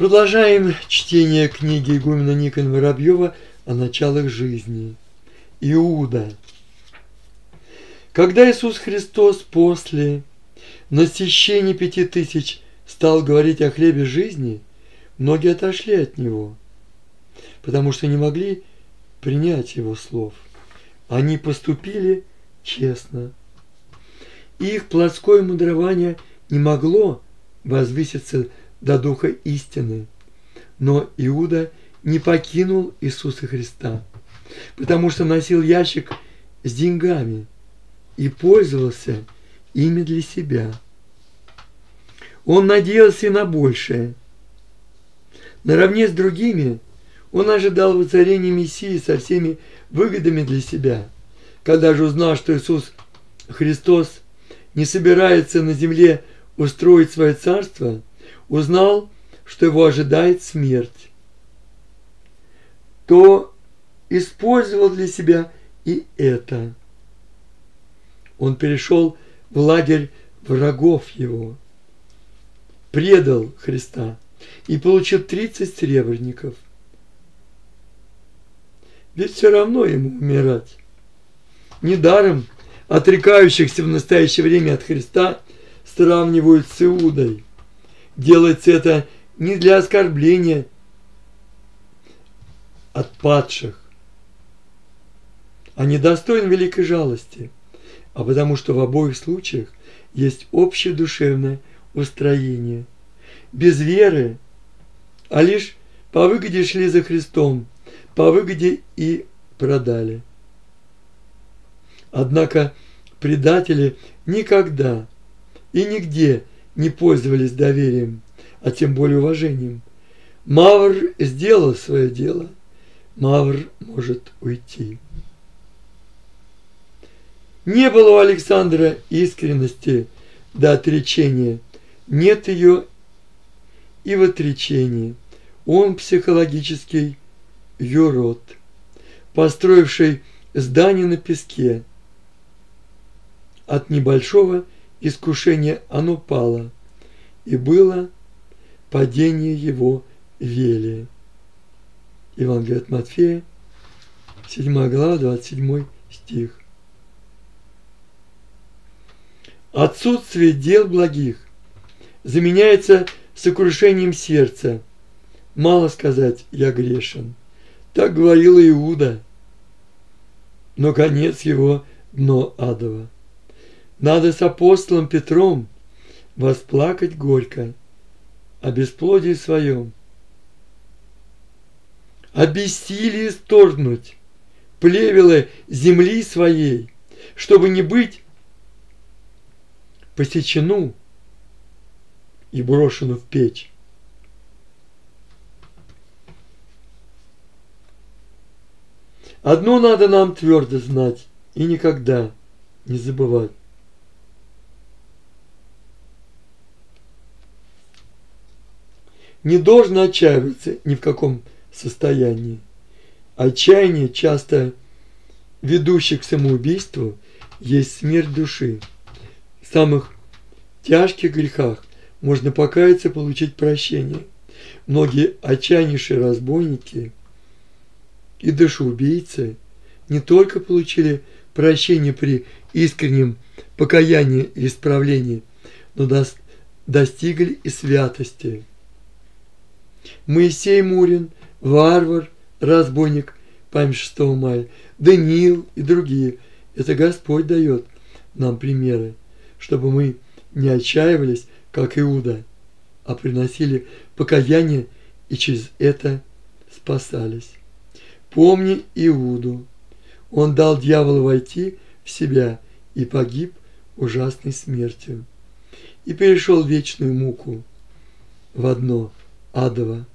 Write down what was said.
Продолжаем чтение книги игумена Никона Воробьева о началах жизни. Иуда. Когда Иисус Христос после насыщения 5000 стал говорить о хлебе жизни, многие отошли от Него, потому что не могли принять Его слов. Они поступили честно. Их плотское мудрование не могло возвыситься до духа истины. Но Иуда не покинул Иисуса Христа, потому что носил ящик с деньгами и пользовался ими для себя. Он надеялся на большее. Наравне с другими он ожидал воцарения Мессии со всеми выгодами для себя. Когда же узнал, что Иисус Христос не собирается на земле устроить свое царство, узнал, что его ожидает смерть, то использовал для себя и это. Он перешел в лагерь врагов его, предал Христа и получил 30 сребреников. Ведь все равно ему умирать. Недаром отрекающихся в настоящее время от Христа сравнивают с Иудой. Делается это не для оскорбления от падших, а недостоин великой жалости, а потому что в обоих случаях есть общее душевное устроение. Без веры, а лишь по выгоде шли за Христом, по выгоде и продали. Однако предатели никогда и нигде не пользовались доверием, а тем более уважением. Мавр сделал свое дело, Мавр может уйти. Не было у Александра искренности до отречения, нет ее и в отречении. Он психологический юрод, построивший здание на песке. От небольшого искушения оно пало, и было падение его велия. Евангелие от Матфея, 7 глава, 27 стих. Отсутствие дел благих заменяется сокрушением сердца. Мало сказать «я грешен». Так говорил Иуда, но конец его дно адово. Надо с апостолом Петром восплакать горько о бесплодии своем, о бессилии сторгнуть плевелы земли своей, чтобы не быть посечену и брошену в печь. Одно надо нам твердо знать и никогда не забывать. Не должно отчаиваться ни в каком состоянии. Отчаяние, часто ведущее к самоубийству, есть смерть души. В самых тяжких грехах можно покаяться и получить прощение. Многие отчаяннейшие разбойники и душеубийцы не только получили прощение при искреннем покаянии и исправлении, но достигли и святости. Моисей Мурин, варвар, разбойник, память 6 мая, Даниил и другие. Это Господь дает нам примеры, чтобы мы не отчаивались, как Иуда, а приносили покаяние и через это спасались. Помни Иуду. Он дал дьяволу войти в себя и погиб ужасной смертью. И перешел в вечную муку, в одно адово.